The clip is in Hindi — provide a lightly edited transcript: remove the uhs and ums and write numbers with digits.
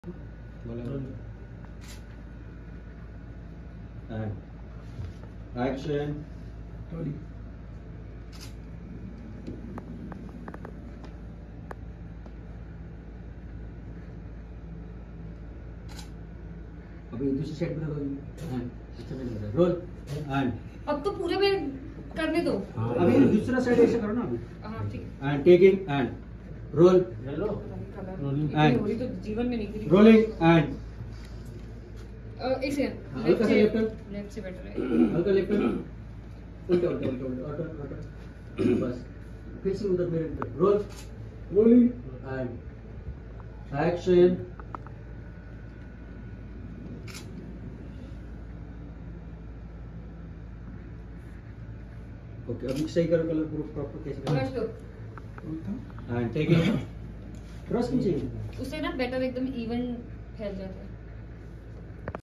And action. अभी दूसरी साइड पे लगो। अच्छा मिल रहा है। रोल एंड अब तो पूरे में करने दो। अभी दूसरा साइड ऐसे करो ना अभी। हाँ ठीक। And taking and roll hello rolling and तो जीवन में नहीं करी। रोलिंग एंड एक सेकंड। हल्का सा लेफ्ट से बेटर है। हल्का लेफ्ट उल्टा उल्टा उल्टा उल्टा ऑटो बस फिर से उधर मेरे तरफ roll rolling and action. Okay अभी सही करो कलर पूरा प्रॉपर कैसे क्रॉस लो। एंड टेकिंग क्रॉस कीजिए उससे ना बेटर एकदम इवन फैल जाता है।